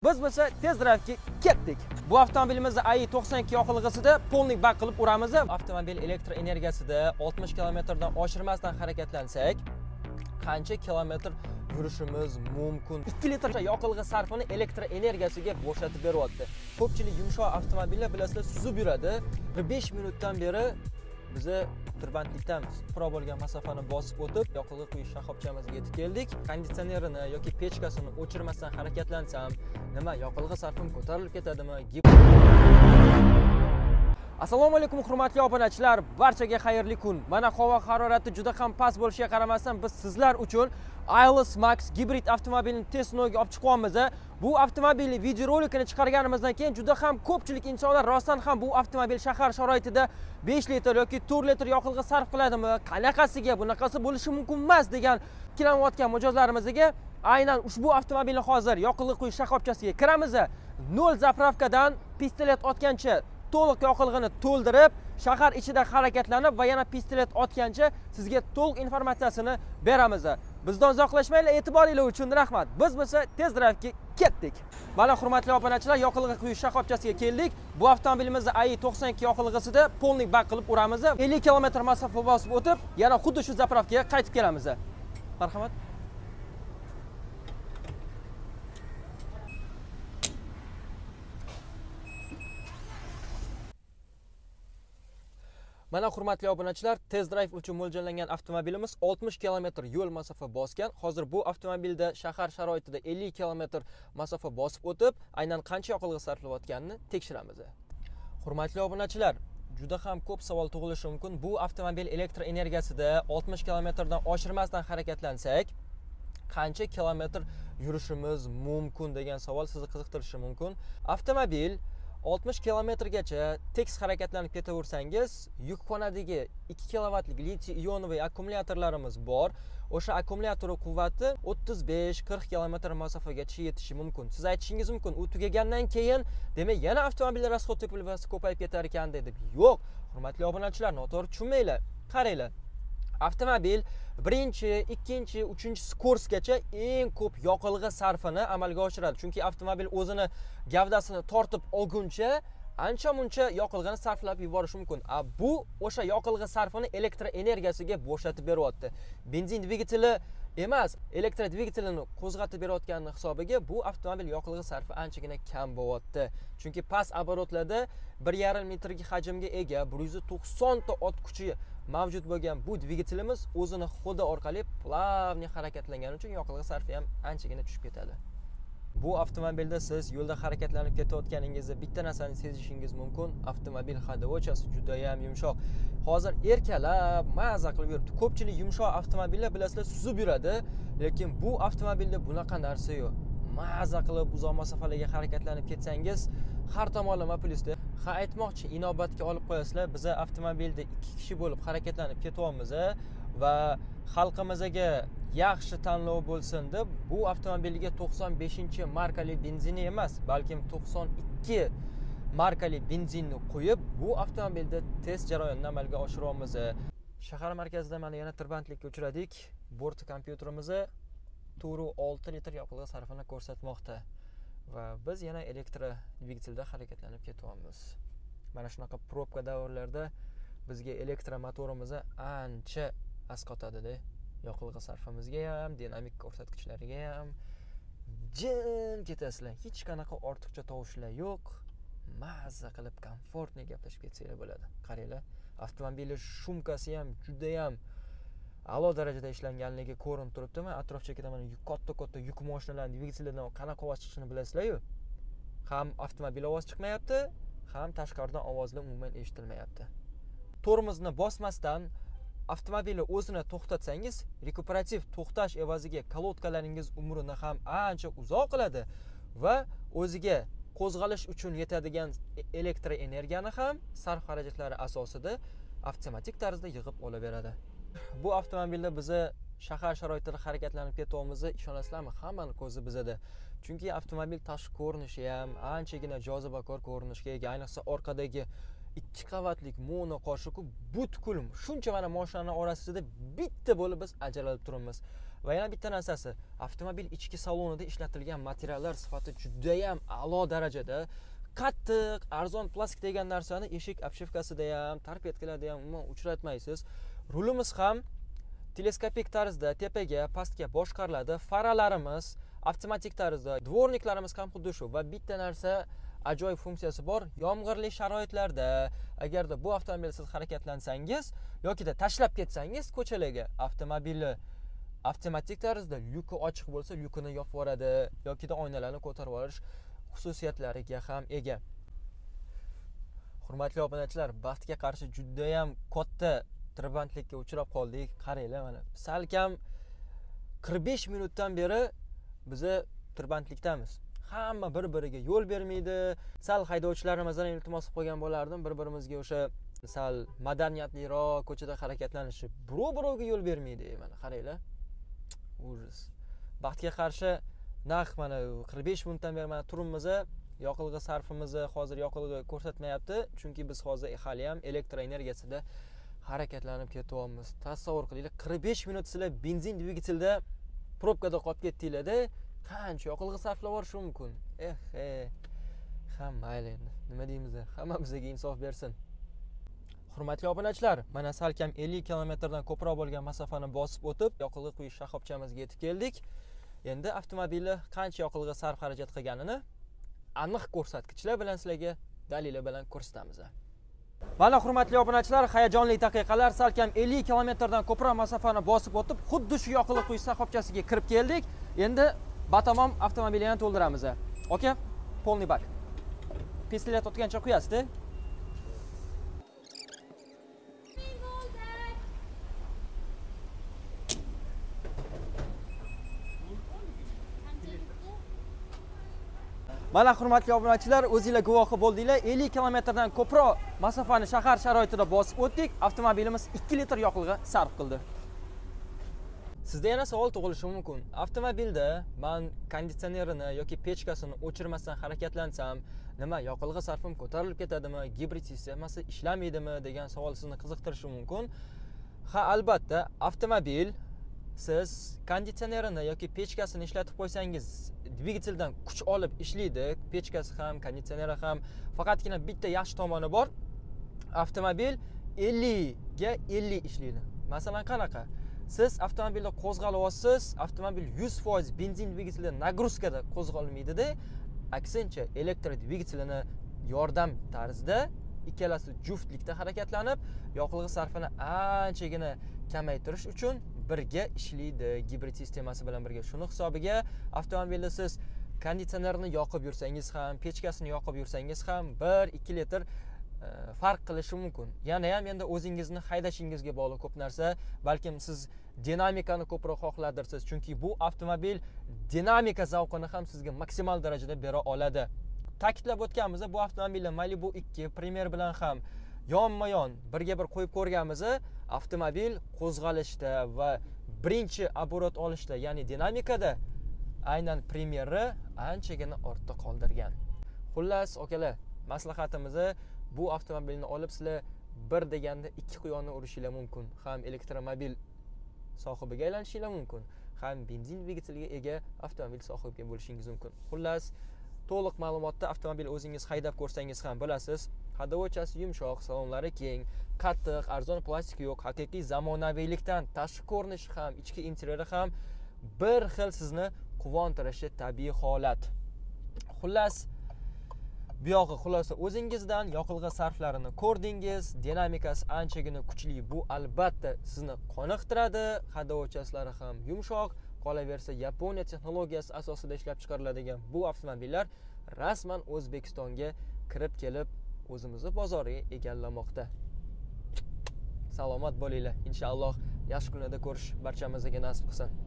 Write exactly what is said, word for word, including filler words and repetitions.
Biz bo'lsa tez drive'ga ketdik. Bu avtomobilimizni A I to'qson ikki yoqilg'isida polniy bak qilib uramiz. Avtomobil elektr energiyasida oltmish kilometrdan oshirmasdan harakatlansak, qancha kilometr yurishimiz mumkin? ikki litr yoqilg'i sarfini elektr energiyasiga bo'shatib beryapti. Ko'pchilik yumshoq avtomobillar bilasizlar suzib yuradi. besh minutdan beri biza tirbandlikdan pro bo'lgan masofani bosib o'tib, yoqilg'i quyish shoxobchamizga yetib keldik. Konditsionerini yoki pechkasini o'chirmasdan harakatlansam, nima yoqilg'i sarfim ko'tarilib ketadimi? Assalomu alaykum hurmatli obunachilar, barchaga xayrli kun. Mana havo harorati juda ham past bo'lishiga qaramasdan biz sizlar uchun Ailis Max gibrid avtomobilini test sinoviga olib chiqyapmiz. Bu avtomobilni videorolikini chiqarganimizdan keyin juda ham ko'pchilik insonlar rostdan ham bu avtomobil shahar sharoitida besh litr yoki to'rt litr yoqilg'i sarf qiladimi? Qanaqasiga bunaqasi bo'lishi mumkin emas degan ikkilanayotgan mijozlarimizga aynan ushbu avtomobilni hozir yoqilg'i quyish shoxobchasiga kiramiz. nol zapravkadan pistolet otgancha to'liq yoqilg'ini to'ldirib, shahar ichida harakatlanib va yana pistolet otgancha sizga to'liq informatsiyasini beramiz. Bizdan uzoqlashmanglar, e'tiboringiz uchun rahmat. Biz bo'lsa tez drive'ga ketdik. Mana hurmatli obunachilar, yoqilg'i quyish shoxobchasiga keldik. Bu avtomobilimizni A I to'qson ikki yoqilg'isida polniy bak qilib uramiz. ellik kilometr masofa bosib o'tib, yana xuddi shu zapravkaga qaytib kelamiz. Marhamat. Mana hurmatli obunachilar, test drive uchun mo'ljallangan avtomobilimiz oltmish kilometr yo'l masofa bosgan. Hozir bu avtomobilda shahar sharoitida ellik kilometr masofa bosib o'tib, aynan qancha yoqilg'i sarflayotganini tekshiramiz. Hurmatli obunachilar, juda ham ko'p savol tug'ilishi mumkin. Bu avtomobil elektr energiyasida oltmish kilometrdan oshirmasdan harakatlansak, qancha kilometr yurishimiz mumkin degan savol sizni qiziqtirishi mumkin. Avtomobil oltmish kilometrgacha tekis harakatlanib ketaversangiz, yukxonadagi ikki kilovatlik litiy ionli akkumulyatorlarimiz bor. O'sha akkumulyator quvvati o'ttiz besh qirq kilometr masofagacha yetishi mumkin. Siz aytishingiz mumkin, u tugagandan keyin, demak, yana avtomobil rasxod tepilmasi ko'payib ketar ekan deb. Yo'q, hurmatli obunachilar, noto'g'ri tushunmanglar. Qaranglar. Avtomobil birinchi, ikkinchi, uchinchi kursgacha eng ko'p yoqilg'i sarfini amalga oshiradi. Chunki avtomobil o'zini gavdasini tortib olguncha ancha-muncha yoqilg'ini sarflab yuborishi mumkin. A bu o'sha yoqilg'i sarfini elektr energiyasiga bo'shatib beryapti. Benzin dvigateli emas, elektr dvigatelini qo'zg'atib berayotganning hisobiga bu avtomobil yoqilg'i sarfi anchagina kam bo'lyapti. Chunki past oborotlarda bir yarim metrga hajmga ega bir yuz to'qson ta ot kuchi mavjud bo'lgan bu dvigatelimiz o'zini xodi orqali plavniy harakatlangani uchun yoqilg'i sarfi ham anchagina tushib ketadi. Bu avtomobilda siz yo'lda harakatlanib ketayotganingizda bitta narsani sezishingiz mumkin. Avtomobil haydovchisi juda ham yumshoq. Hozir erkalab, maza qilib yuribdi. Ko'pchilik yumshoq avtomobillar bilasizlar suzib yuradi, lekin bu avtomobilda bunaqa narsa yo'q. Maza qilib uzoq masofalarga harakatlanib ketsangiz, har tomonlama plyusda. Ha, aytmoqchi, inobatga olib qo'yasizlar, biz avtomobilda ikki kishi bo'lib harakatlanib ketyapmiz va xalqimizga yaxshi tanlov bo'lsin deb bu avtomobilga to'qson beshinchi markali benzini emas, balkim to'qson ikki markali benzinni qo'yib, bu avtomobilda test jarayonini amalga oshiryapmiz. Shahar markazida mana yana tirbandlikka uchradik. Bort kompyuterimiz to'rt olti litr yoqilg'i sarfini ko'rsatmoqda va biz yana elektr dvigatelda harakatlanib ketyapmiz. Mana shunaqa probka davrlarda bizga elektr motorimiz ancha asqotadi-da. Yoqilg'i sarfimizga ham, dinamik ko'rsatkichlariga ham jim ketasizlar. Hech qanaqa ortiqcha tovushlar yo'q. Mazza qilib komfortli gaplashib ketsanglar bo'ladi. Qaranglar, avtomobilning shumkasi ham juda ham a'lo darajada ishlanganligi ko'rinib turibdi. Men atrof chekida mana katta-katta yuk mashinalarining dvigatellaridan qanaqa ovoz chiqishini bilasizlar-ku. Ham avtomobil ovoz chiqmayapti, ham tashqaridan ovozlar umuman eshitilmayapti. Tormozni bosmasdan avtomobilni o'zini to'xtatsangiz, rekuperativ to'xtash evaziga kalotkalaringiz umrini ham ancha uzoq qiladi va o'ziga qo'zg'alish uchun yetadigan elektr energiyani ham sarf xarajatlari asosida avtomatik tarzda yig'ib olaveradi. Bu avtomobilda bizni shahar sharoitida harakatlanib ketyapmiz, ishonasizlarmi? Hammani ko'zi bizada. Chunki avtomobil tashqi ko'rinishi ham anchagina jozibakor ko'rinishga ega, ayniqsa orqadagi ikki qavatlik mono qo'shiq butkul shuncha mana mashinalar orasida bitta bo'lib biz ajralib turibmiz Va yana bitta narsasi, avtomobil ichki salonida ishlatilgan materiallar sifati juda ham a'lo darajada. Qattiq, arzon plastik degan narsani eshik obshivkasida ham, torpedkalarda ham umuman uchratmaysiz. Rulimiz ham teleskopik tarzda tepaga, pastga boshqariladi. Faralarimiz avtomatik tarzda, dvorniklarimiz ham xuddi shu. Va bitta narsa ajoyib funksiyasi bor. Yomg'irli sharoitlarda agarda bu avtomobil siz harakatlansangiz yokida tashlab ketsangiz ko'chalarga, avtomobili avtomatik tarzda lyuki ochiq bo'lsa, lyukini yopib yuboradi yokida oynalarni ko'tarib olish xususiyatlariga ham ega. Hurmatli obunachilar, baxtga qarshi juda ham katta tirbandlikka uchrab qoldik. Qaranglar mana. Salkam qirq besh minutdan beri biza tirbandlikdamiz. Hamma bir-biriga yo'l bermaydi. Sal haydovchilarimizdan iltimos qilib qo'ygan bo'lardim, bir-birimizga o'sha sal madaniyatliroq ko'chada harakatlanishi. Birov-birovga yo'l bermaydi. Mana qaranglar. Ujus. Baxtga qarshi naq mana qirq besh minutdan beri mana turibmiz. Yoqilg'i sarfimizni hozir yoqilg'i ko'rsatmayapti, chunki biz hozir hali ham elektr energiyasida harakatlanib ketyapmiz. Tasavvur qilinglar, qirq besh minut sizlar benzin dvigatelda probkada qolib ketdinglar-da, qancha yoqilg'i sarflab yuborish mumkin? Eh, eh. Ham mayli endi. Nima deymiz? Hammamizga insof bersin. Hurmatli obunachilar, mana salkam ellik kilometrdan ko'proq bo'lgan masofani bosib o'tib, yoqilg'i quyish shoxobchamizga yetib keldik. Endi avtomobilni qancha yoqilg'i sarf xarajat qilganini aniq ko'rsatkichlar bilan sizlarga dalillar bilan ko'rsatamiz. Mana hurmatli obunachilar, hayajonli daqiqalar, salkam ellik kilometrdan ko'proq masofani bosib o'tib, xuddi shu yoqilg'i quyish shoxobchasiga kirib keldik. Endi batamom avtomobilni to'ldiramiz. Oka, polniy bak. Pistolet otgancha quyasiz-da. Mana hurmatli obunachilar, o'zingizlar guvohi bo'ldinglar. ellik kilometrdan ko'proq masofani shahar sharoitida bosib o'tdik. Avtomobilimiz ikki litr yoqilg'i sarf qildi. Sizda yana savol tug'ilishi mumkin. Avtomobilda men konditsionerini yoki pechkasini o'chirmasdan harakatlansam, nima yoqilg'i sarfim ko'tarilib ketadimi, gibrid sistemasi ishlamaydimi degan savol sizni qiziqtirishi mumkin. Ha, albatta, avtomobil siz konditsionerini yoki pechkasini ishlatib qo'ysangiz, dvigateldan kuch olib ishlaydi. Pechkasi ham, konditsioneri ham. Faqatgina bitta yaxshi tomoni bor. Avtomobil ellik ga ellik ishlaydi. Masalan, qanaqa? Siz avtomobilda qo'zg'alyapsiz, avtomobil yuz foiz benzin dvigatelida nagruzkada qo'zg'almaydi-da, aksincha elektr dvigatelini yordam tarzida ikkalasi juftlikda harakatlanib, yoqilg'i sarfini anchagina kamaytirish uchun birga ishlaydi gibrid sistemasi bilan birga. Shuni hisobiga avtomobilda siz konditsionerni yoqib yursangiz ham, pechkasini yoqib yursangiz ham bir ikki litr e, farq qilishi mumkin. Yana ham endi o'zingizni haydashingizga bog'liq ko'p narsa. Balkim siz dinamikani ko'proq xohladirsiz, chunki bu avtomobil dinamika zavqini ham sizga maksimal darajada bera oladi. Ta'kidlab o'tganmiz, bu avtomobilni Malibu ikki Premier bilan ham yonma-yon birga bir qo'yib ko'rganmiz. Avtomobil qo'zg'alishda va birinchi oborot olishda, ya'ni dinamikada aynan Premierni anchagina ortda qoldirgan. Xullas, okalar, maslahatimiz bu avtomobilni olib sizlar bir deganda ikki quyonni urishinglar mumkin. Ham elektromobil sohibiga aylanishinglar mumkin, ham benzin dvigateliga ega avtomobil sohibiga bo'lishingiz mumkin. Xullas, to'liq ma'lumotni avtomobil o'zingiz haydab ko'rsangiz ham bilasiz. Haydovchisi yumshoq, salonlari keng, qattiq, arzon plastik yo'q, haqiqiy zamonaviylikdan tashqi ko'rinishi ham, ichki interyeri ham bir xil sizni quvontirishi tabiiy holat. Xullas, bu yog'i xulosa o'zingizdan, yoqilg'i sarflarini ko'rdingiz, dinamikasi anchagina kuchli, bu albatta sizni qoniqtiradi, haydovchilari ham yumshoq, qolaversa Yaponiya texnologiyasi asosida ishlab chiqariladigan bu avtomobillar rasman O'zbekistonga kirib kelib o'zimizni bozoriga egallamoqda. Salomat bo'linglar. Inshaalloh yaxshi kunlarda ko'rish barchamizga nasib qilsin.